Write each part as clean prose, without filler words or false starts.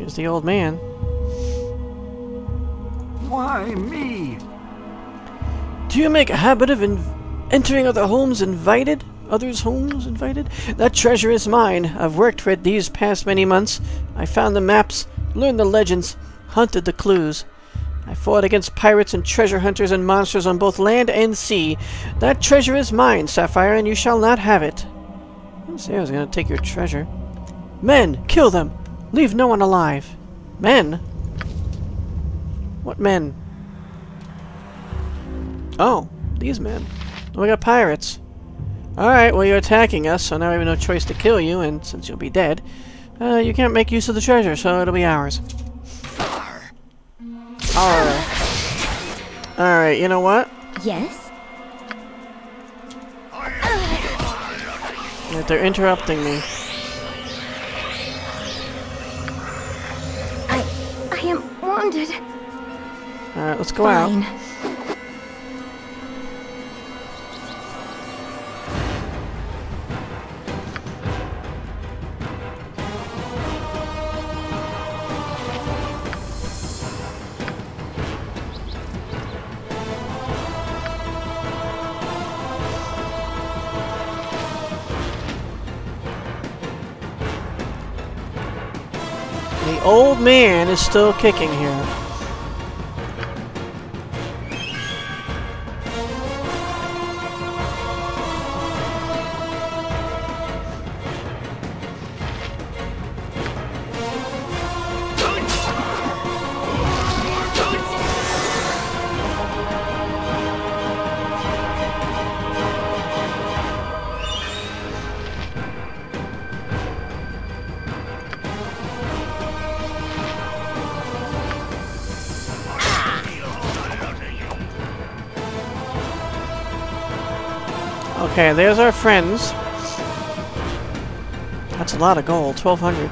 Here's the old man. Why me? Do you make a habit of entering other homes invited? Others' homes invited? That treasure is mine. I've worked for it these past many months. I found the maps, learned the legends, hunted the clues. I fought against pirates and treasure hunters and monsters on both land and sea. That treasure is mine, Sapphire, and you shall not have it. I didn't say I was going to take your treasure. Men, kill them! Leave no one alive. Men? What men? Oh, these men. Oh, we got pirates. Alright, well you're attacking us, so now we have no choice to kill you, and since you'll be dead, you can't make use of the treasure, so it'll be ours. Alright, you know what? Yes? They're interrupting me. I am wounded. Alright, let's go out. The old man is still kicking here. Okay, there's our friends. That's a lot of gold, 1,200.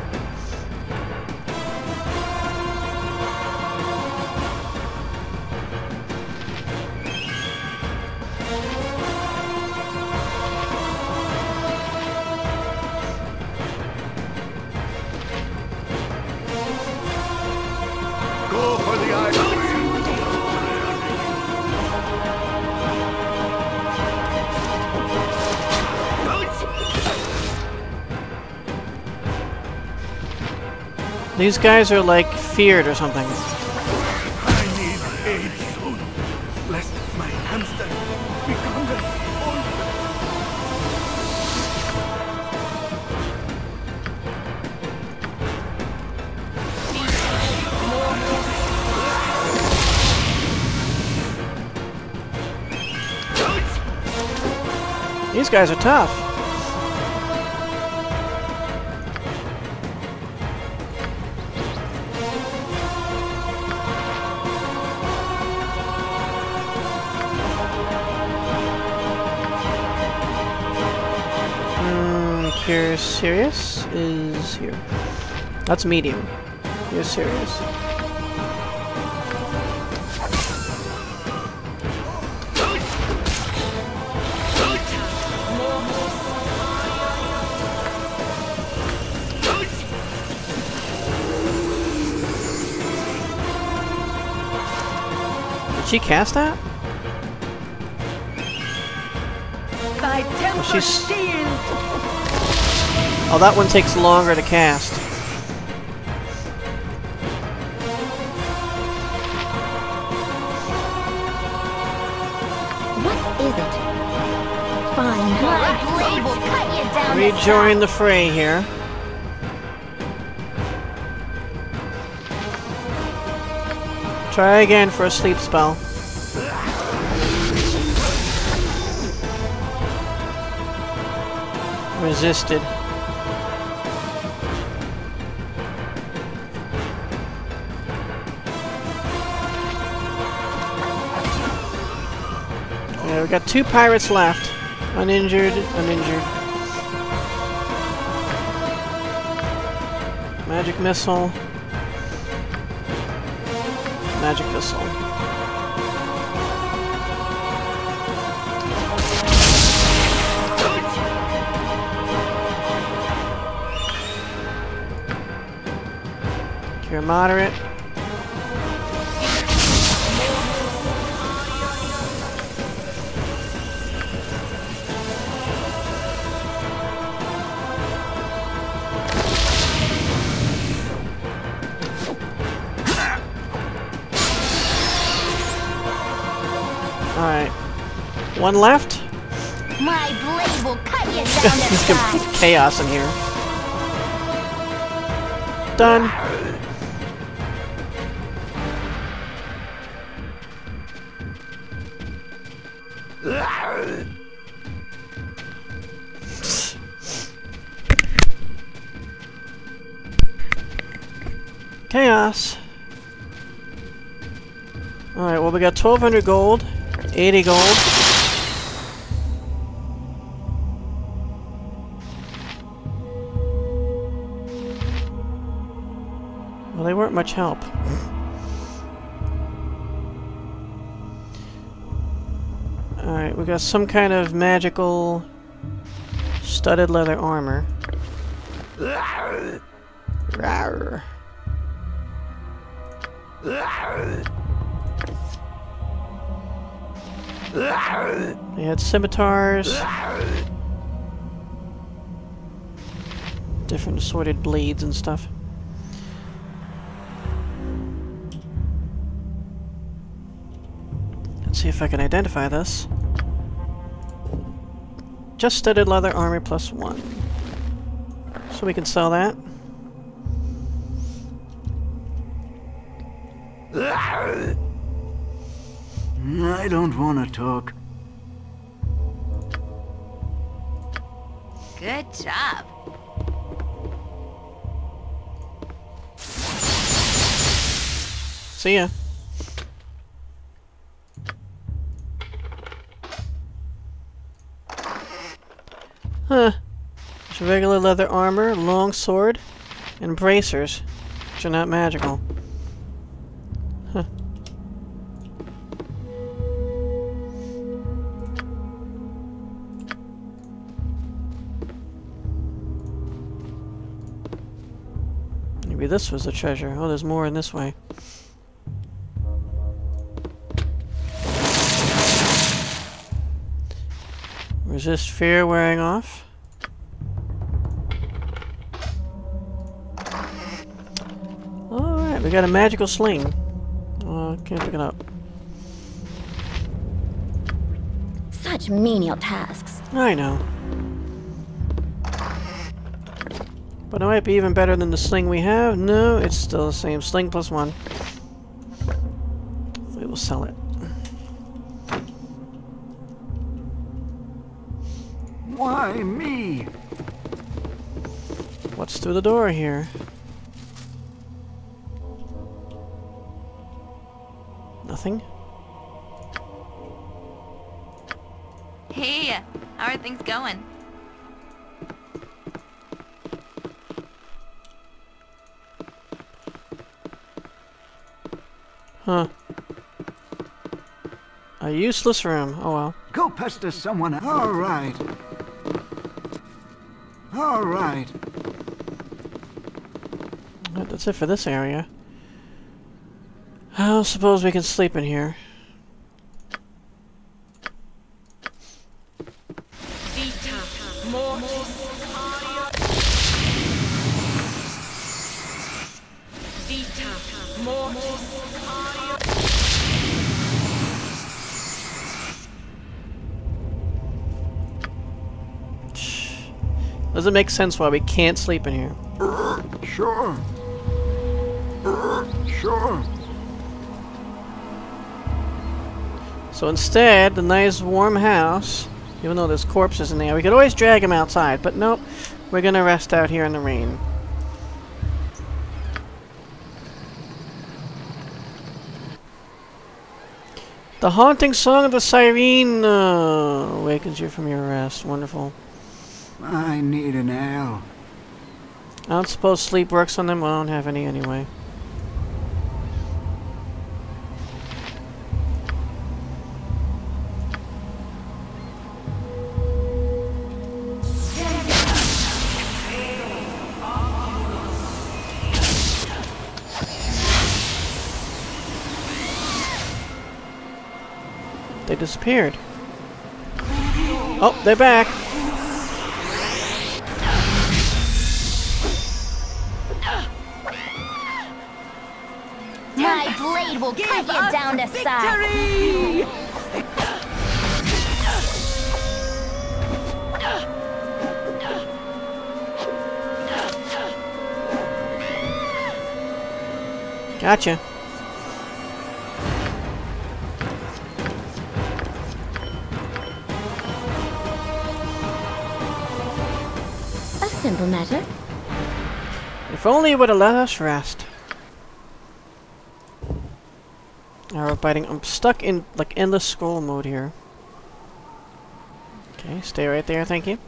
Go for the island. These guys are like feared or something. I need aid soon, lest my hamster become an orphan. These guys are tough. You're serious? Is here. That's medium. You're serious. Did she cast that? Oh, she's... Oh, that one takes longer to cast. What is it? Fine. My blade will cut you down. Rejoin the fray here. Try again for a sleep spell. Resisted. Yeah, we got 2 pirates left. Uninjured, uninjured. Magic missile. Magic missile. You're moderate. Alright. One left. My blade will cut you down to Let's get size. chaos in here. Done. Chaos. Alright, well we got 1200 gold, 80 gold. Well, they weren't much help. Alright, we got some kind of magical studded leather armor. Rawr. They had scimitars. Different assorted blades and stuff. Let's see if I can identify this. Just studded leather armor +1. So we can sell that. I don't want to talk. Good job. See ya. Huh. Just regular leather armor, long sword, and bracers, which are not magical. Huh. Maybe this was the treasure. Oh, there's more in this way. Resist fear wearing off. Alright, we got a magical sling. Can't pick it up. Such menial tasks. I know. But it might be even better than the sling we have. No, it's still the same. Sling +1. We will sell it. Why me? What's through the door here? Nothing? Hey, how are things going? Huh. A useless room. Oh well. Go pester someone. All right. All right. Well, that's it for this area. I suppose we can sleep in here. Does it make sense why we can't sleep in here? Sure. Sure. So instead, the nice warm house, even though there's corpses in there, we could always drag them outside, but nope, we're gonna rest out here in the rain. The haunting song of the siren awakens you from your rest. Wonderful. I need an ale. I don't suppose sleep works on them. Well, I don't have any anyway. disappeared. Oh, they're back. My blade will cut you down to size. Gotcha. A simple matter. If only it would have let us rest. Arrow biting. I'm stuck in like endless scroll mode here. Okay, stay right there, thank you.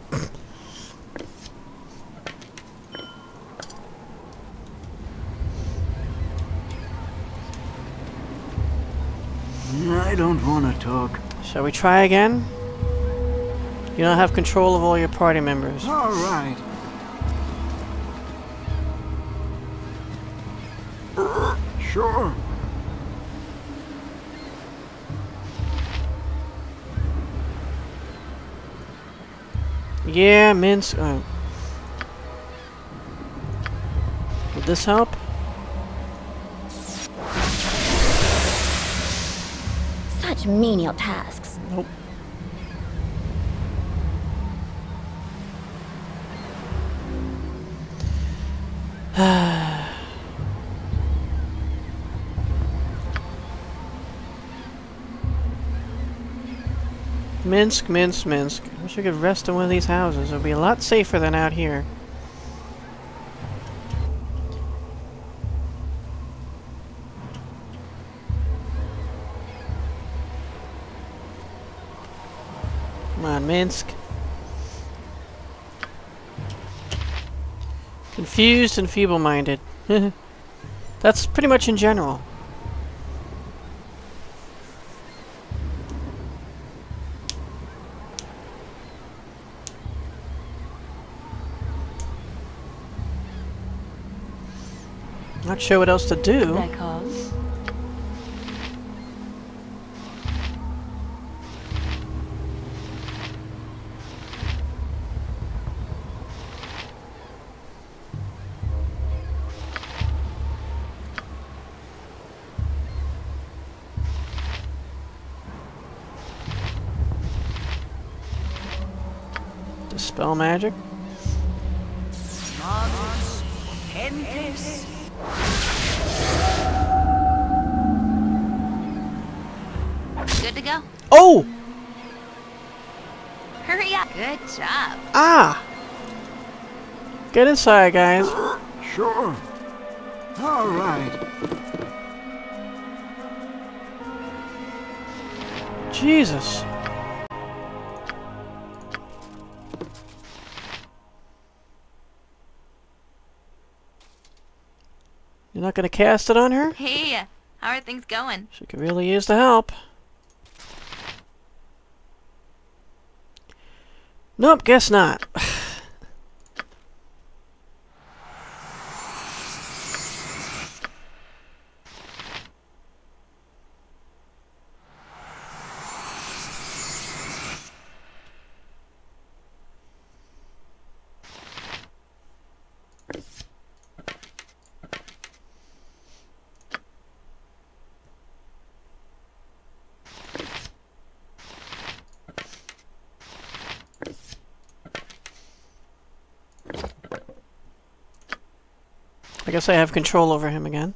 I don't want to talk. Shall we try again? You don't have control of all your party members. All right. Sure. Yeah, Minsk. Would this help? Such menial tasks. Nope. Minsk, Minsk, Minsk. I wish I could rest in one of these houses. It would be a lot safer than out here. Come on, Minsk. Confused and feeble-minded. That's pretty much in general. Not sure what else to do. That cause? Dispel magic. Good to go? Oh! Hurry up. Good job. Ah! Get inside, guys. Sure. All right. Jesus. You're not gonna cast it on her? Hey, how are things going? She could really use the help. Nope, guess not. I guess I have control over him again.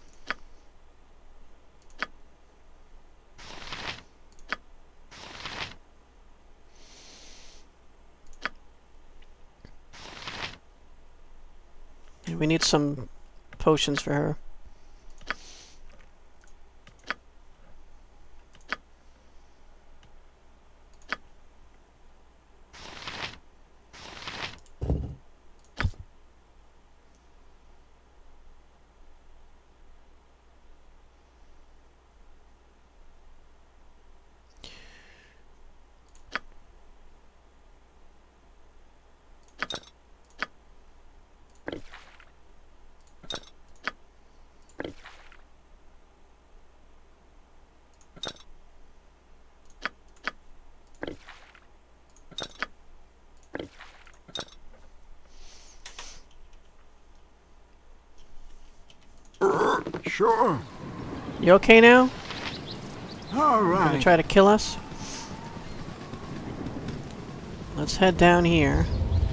Yeah, we need some potions for her. Sure. You okay now? All Gonna right. try to kill us? Let's head down here.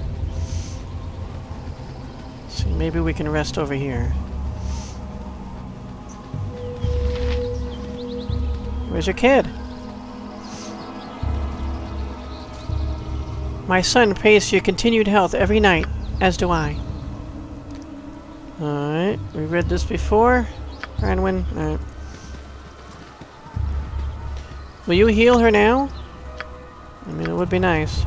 See, maybe we can rest over here. Where's your kid? My son prays for your continued health every night, as do I. Alright, we read this before. Ranwin, alright. Will you heal her now? I mean, it would be nice.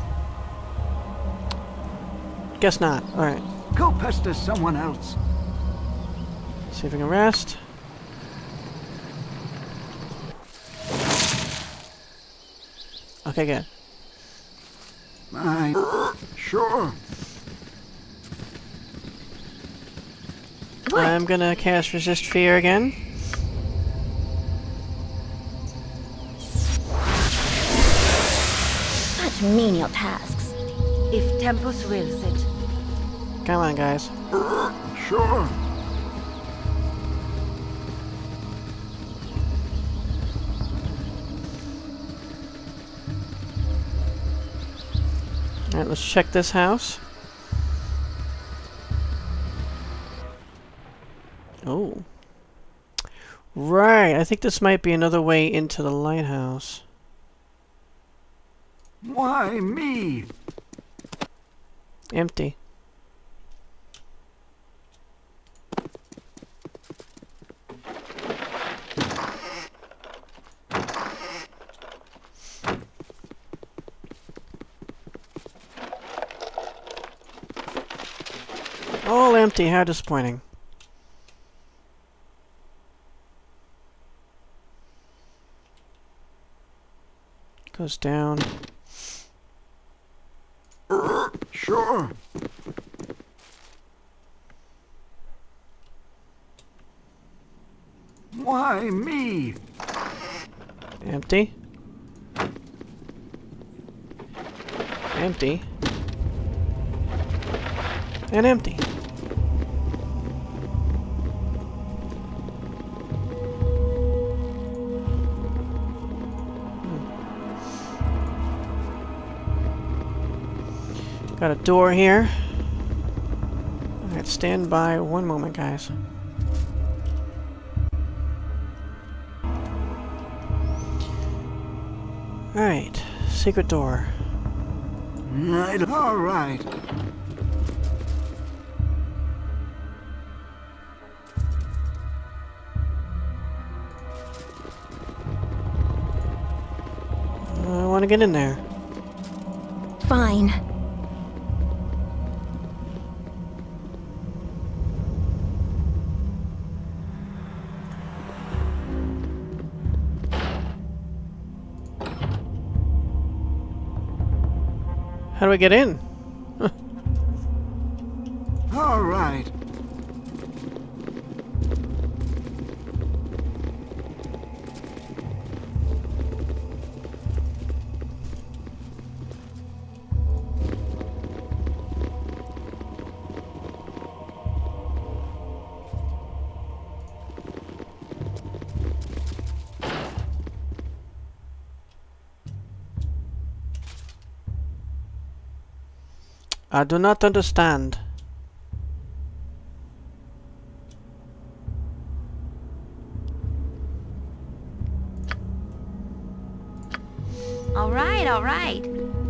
Guess not. Alright. Go pester someone else. See if we can rest. Okay, good. Sure. I'm gonna cast Resist Fear again. Such menial tasks. If Tempus wills it. Come on, guys. Sure. Alright, let's check this house. Oh. Right, I think this might be another way into the lighthouse. Why me? Empty. All empty, how disappointing. Goes down. Sure. Why me? Empty. Empty. And empty. Got a door here. Alright, stand by one moment, guys. Alright, secret door. All right. I want to get in there. Fine. How do I get in? All right. I do not understand. All right, all right.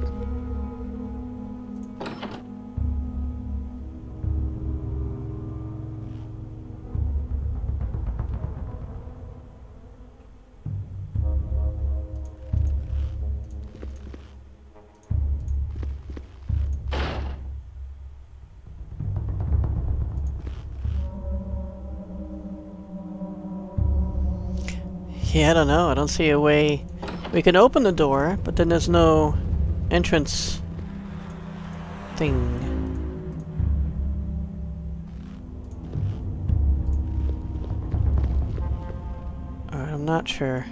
Yeah, I don't know. I don't see a way. We can open the door, but then there's no entrance thing. Alright, I'm not sure.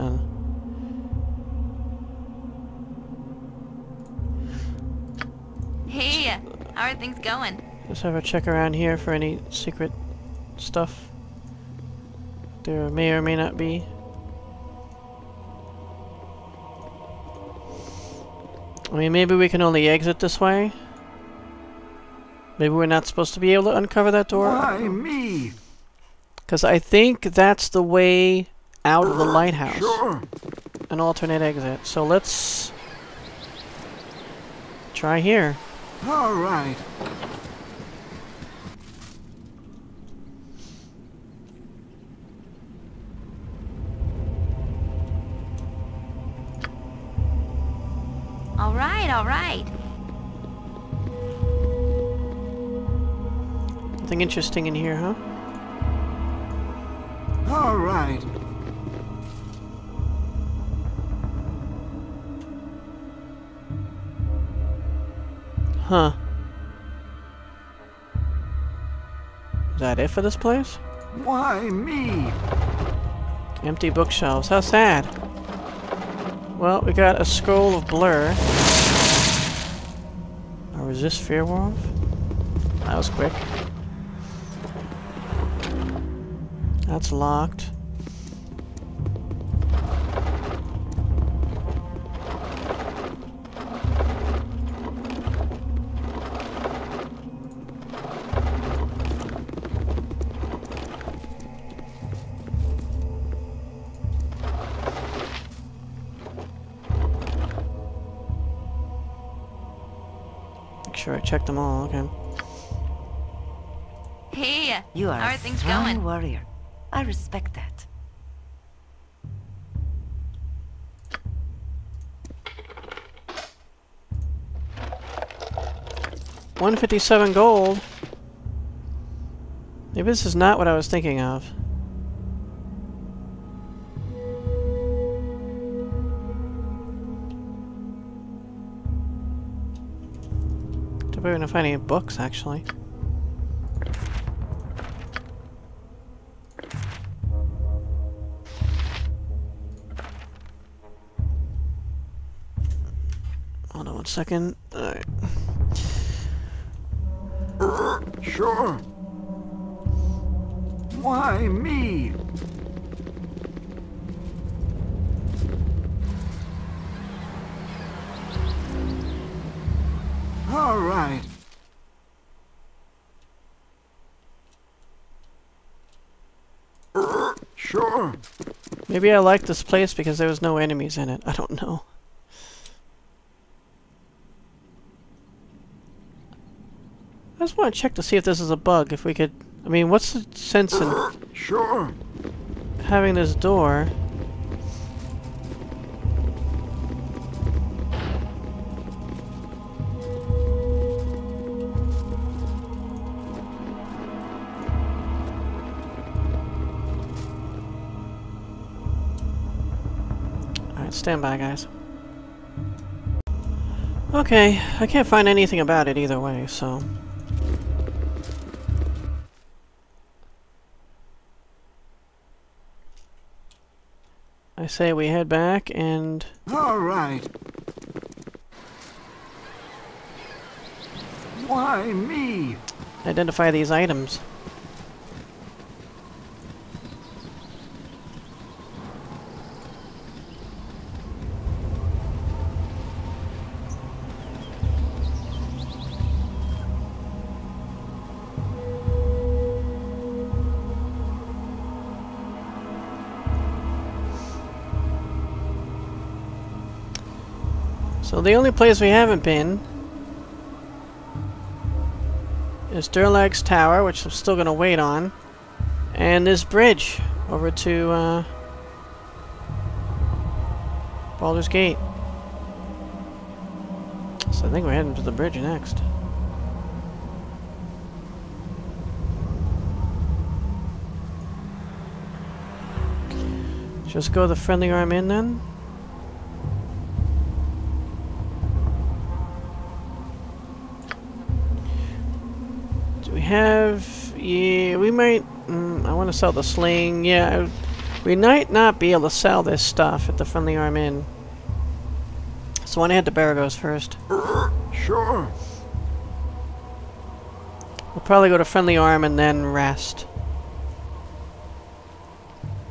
Hey, how are things going? Just have a check around here for any secret stuff. There may or may not be. I mean, maybe we can only exit this way. Maybe we're not supposed to be able to uncover that door. Why me? Because I think that's the way out of the lighthouse. Sure. An alternate exit. So let's try here. All right. All right, all right. Nothing interesting in here, huh? All right. Huh. Is that it for this place? Why me? Empty bookshelves. How sad. Well, we got a scroll of blur. Or is this Faerûn? That was quick. That's locked. Make sure I check them all. Okay. Hey, You are how are a things strong going? warrior. I respect that. $157 gold. Maybe this is not what I was thinking of. Don't even find any books, actually. Hold on one second. Alright. Sure. Why me? All right. Sure. Maybe I like this place because there was no enemies in it. I don't know. I just want to check to see if this is a bug. If we could... I mean, what's the sense in Sure. having this door? Alright, stand by, guys. Okay, I can't find anything about it either way, so... I say we head back and... All right. Why me? identify these items. So the only place we haven't been is Durlag's Tower, which I'm still going to wait on, and this bridge over to Baldur's Gate. So I think we're heading to the bridge next. Just go the friendly arm in then. Yeah, we might... I want to sell the sling. Yeah, we might not be able to sell this stuff at the Friendly Arm Inn. So I want to head to Baragos first. Sure. We'll probably go to Friendly Arm and then rest.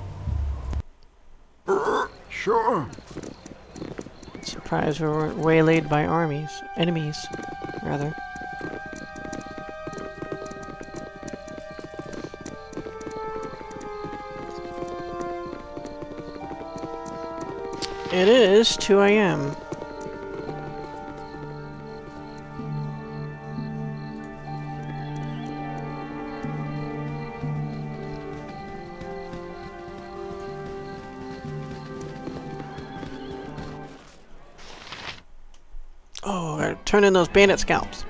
Sure. Surprised we weren't waylaid by enemies, rather. It is 2 a.m. Oh, I gotta turn in those bandit scalps.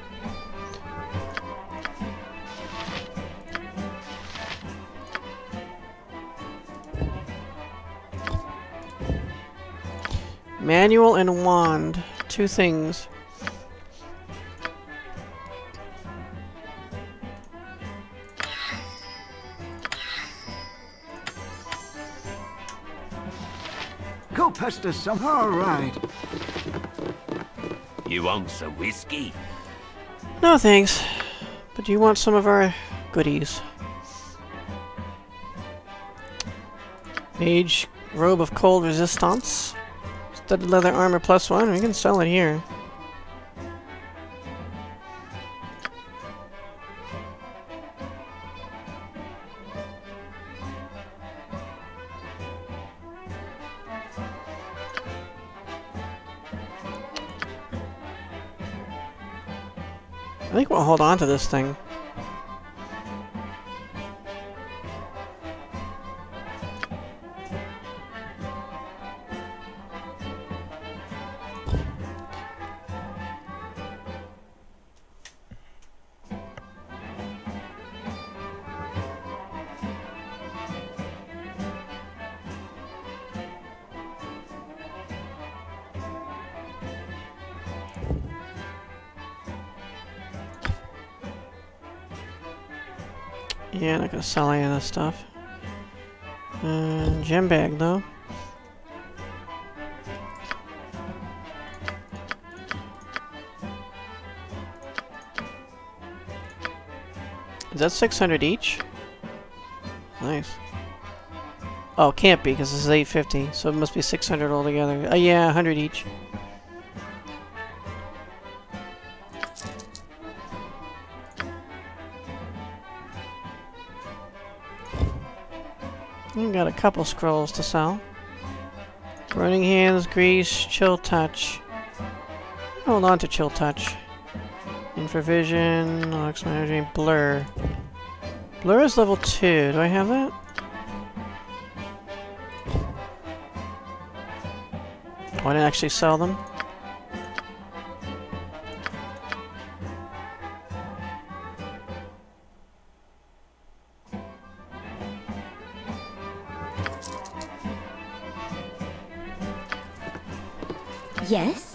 Manual and wand. 2 things. Go pester some. All right. You want some whiskey? No thanks. But do you want some of our goodies? Mage robe of cold resistance. Studded leather armor +1. We can sell it here. I think we'll hold on to this thing. Yeah, not gonna sell any of this stuff. Gem bag, though. Is that 600 each? Nice. Oh, it can't be, because this is 850, so it must be 600 altogether. Yeah, 100 each. Got a couple scrolls to sell. Burning Hands, Grease, Chill Touch. Hold on to Chill Touch. Infravision, Ox Energy, Blur. Blur is level 2. Do I have that? Oh, I didn't actually sell them. Yes?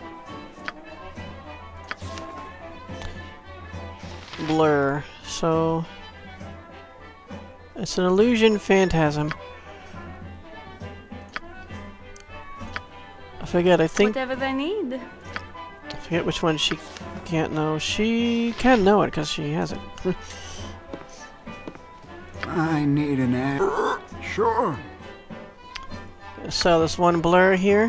Blur. So... it's an illusion phantasm. I forget, I think... Whatever they need. I forget which one she can't know. She can know it because she has it. I need an axe. Sure. Sell this one blur here.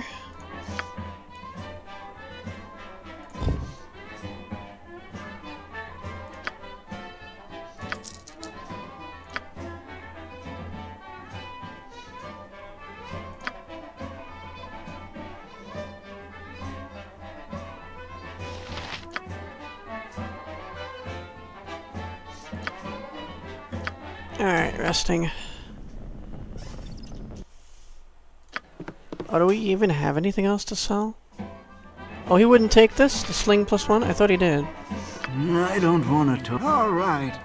Alright, resting. Oh, do we even have anything else to sell? Oh, he wouldn't take this? The sling +1? I thought he did. I don't want to. All right.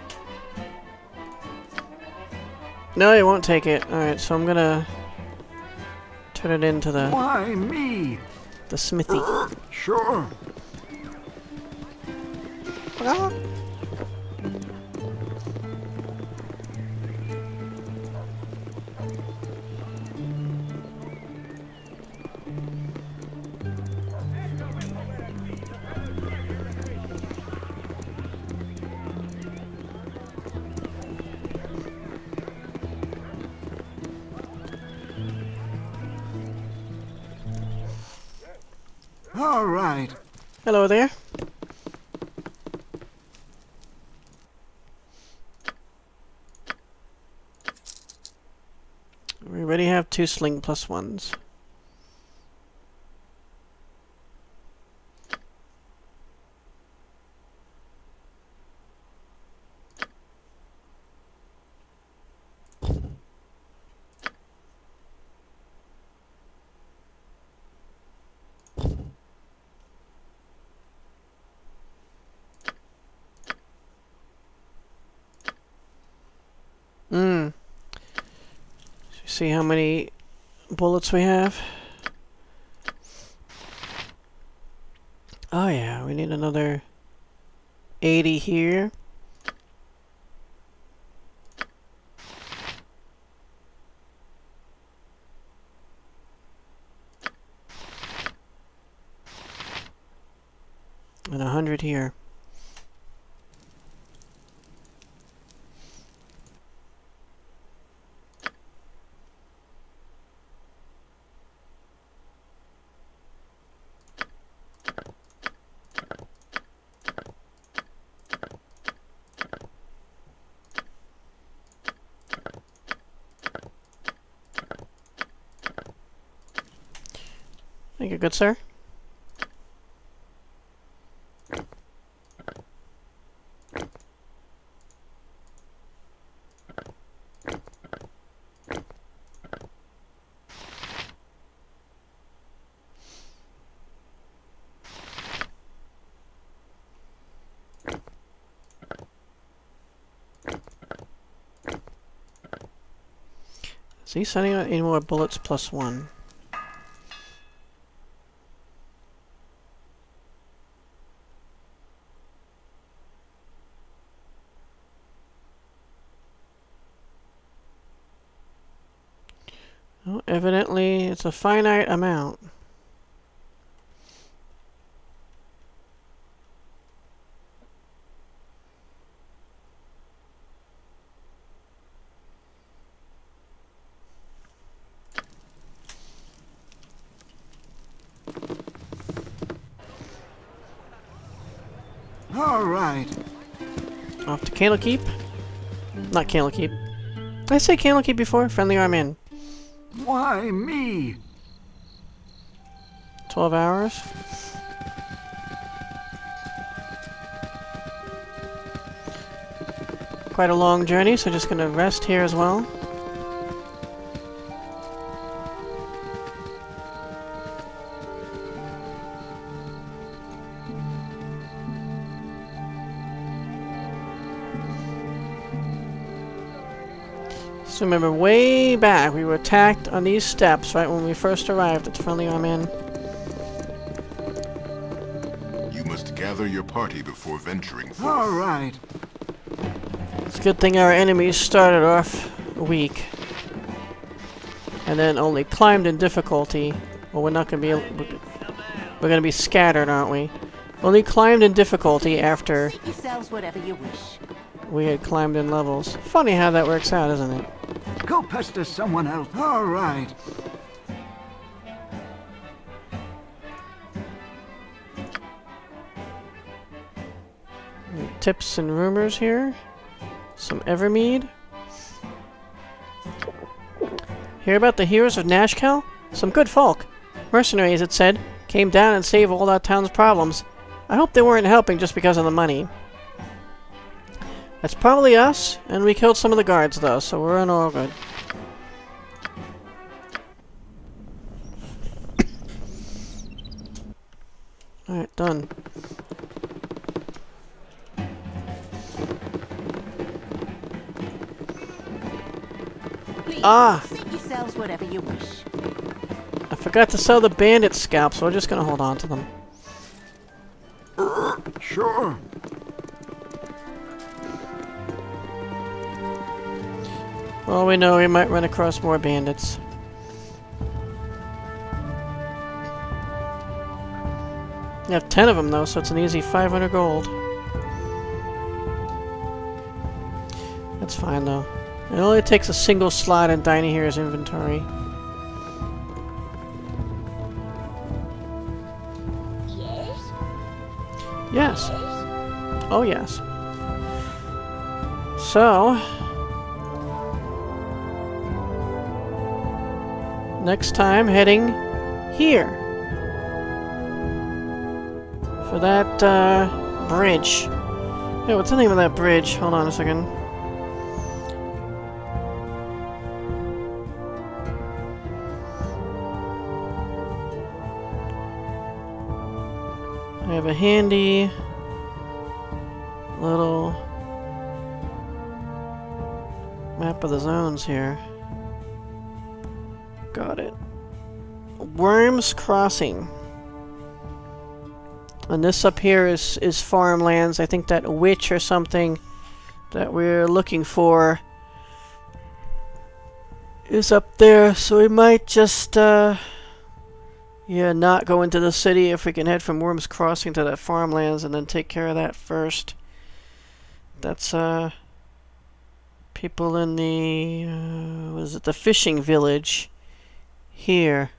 No, he won't take it. Alright, so I'm gonna... turn it into the... Why me? the smithy. Sure. All right. Hello there. We already have 2 sling plus 1s. See how many bullets we have. Oh yeah, we need another 80 here. And 100 here. Thank you, good sir. Is he sending out any more bullets plus 1? Well, evidently, it's a finite amount. All right. Off to Candlekeep. Not Candlekeep. Did I say Candlekeep before? Friendly arm in. Why me? 12 hours. Quite a long journey, so just gonna rest here as well. So remember, way back, we were attacked on these steps, right when we first arrived at the Friendly Arm Inn. You must gather your party before venturing forth. All right. It's a good thing our enemies started off weak. And then only climbed in difficulty. Well, we're not gonna be... We're gonna be scattered, aren't we? Only climbed in difficulty after... Seek yourselves whatever you wish. We had climbed in levels. Funny how that works out, isn't it? Go pester someone else. All right. Tips and rumors here. Some Evermead. Hear about the heroes of Nashkel? Some good folk. Mercenaries, it said, came down and saved all that town's problems. I hope they weren't helping just because of the money. That's probably us, and we killed some of the guards though, so we're in all good. Alright, done. Ah! Seek yourselves whatever you wish. I forgot to sell the bandit scalps, so we're just gonna hold on to them. Sure. Well, we know we might run across more bandits. You have 10 of them though, so it's an easy 500 gold. That's fine though. It only takes a single slot in Dinah Here's inventory. Yes. Oh, yes. So, next time, heading here for that bridge. Hey, what's the name of that bridge? Hold on a second. I have a handy little map of the zones here. Got it. Worms Crossing. And this up here is farmlands. I think that witch or something that we're looking for is up there. So we might just, yeah, not go into the city if we can head from Worms Crossing to that farmlands and then take care of that first. That's, people in the, was it the fishing village here?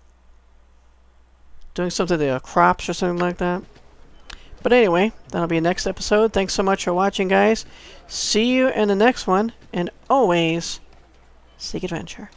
Doing something to their crops or something like that. But anyway, that'll be next episode. Thanks so much for watching, guys. See you in the next one, and always seek adventure.